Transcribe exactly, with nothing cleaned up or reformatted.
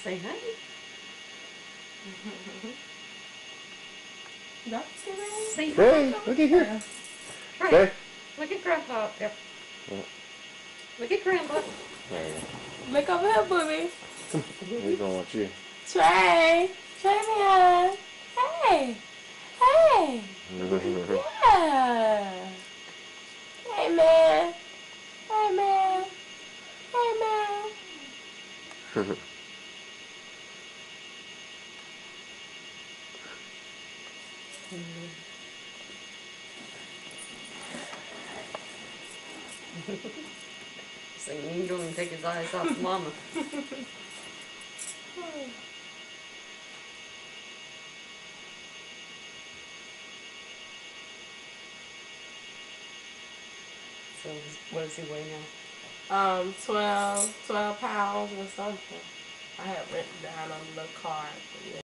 Say hi. Don't say that. Say Hey, hi. look at here. Right. Hey. Look at Grandpa up there. What? Look at Grandpa. There you Look over here, booby. go. He's gonna want you. Trey. Trey, man. Hey. Hey. Yeah. Hey, man. Hey, man. Hey, man. So you ain't going to take his eyes off Mama. So what does he weigh now? Um, twelve, twelve pounds or something. I have written down on the little card.